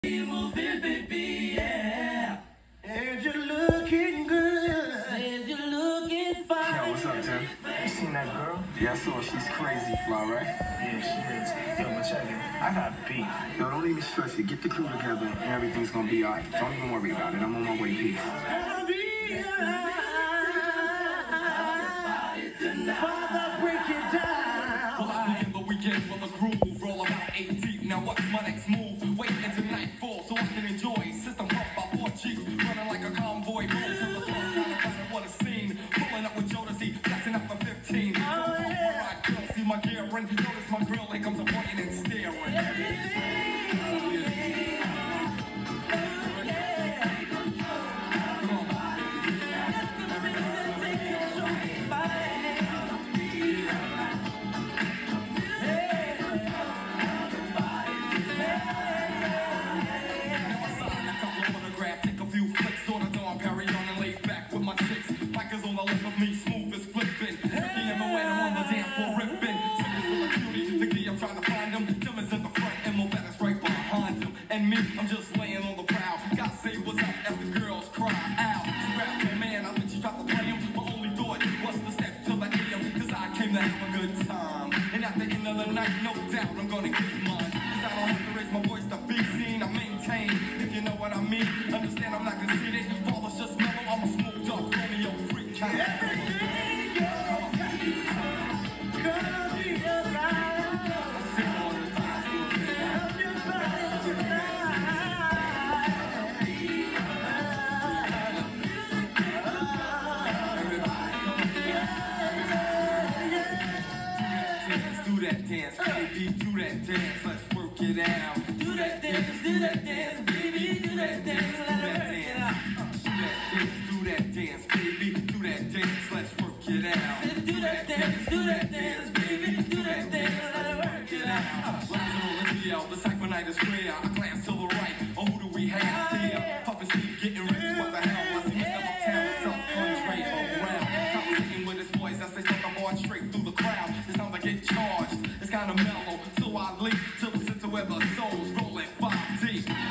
Moving, baby, yeah. And you're looking good. And you're looking fine. Yo, what's up, Tim? You seen that girl? Yeah, I saw she's crazy, Fly, right? Yeah, she is. Yo, but check it. I got beef. Yo, don't even stress it. Get the crew together and everything's gonna be alright. Don't even worry about it. I'm on my way, peace. I'll be alright. Father, break it down. Well, I begin the weekend with a groove. Roll about 8 deep. Now what's my next move? Wait until nightfall so I can enjoy. System pump by 4 cheeks. Running like a convoy. Roll to the floor, kind of find what a scene. Pulling up with Jodeci, passing up for 15. Don't pump where I girl, see my gear and notice my grill. Here comes a pointing and staring. Me smooth as flipping. Tricky and when I'm on the dance floor ripping. Sickness with a cutie. The key I'm trying to find him. Tim is in the front and Mobetta's right behind him. And me, I'm just laying on the prowl. God say what's up as the girls cry out. She grabbed her man, I think she tried to play him. My only thought was to step to the AM. Cause I came to have a good time. And at the end of the night, no doubt I'm gonna get mine. Cause I don't have to raise my voice to be seen. I maintain, if you know what I mean. Understand I'm not conceited. Father's just mellow, I'm a smooth dog. Romeo freak kind of. Dance, baby, do that dance, let's work it out. Do that dance, baby, do that dance, Do that dance, baby, do that dance, let's work it out. do that dance, baby, do that dance, let's work it out. Leo, the Cypher is rare. I glance to the right. Oh, who do we have here? Puffin' Steve getting rich. What the hell? I see Mr. Uptown himself running straight around. Conversating with his boys as they start to march straight through the crowd. It's time to get charged. It's kind of mellow, so I leap to the center where the soul's rolling 5 deep.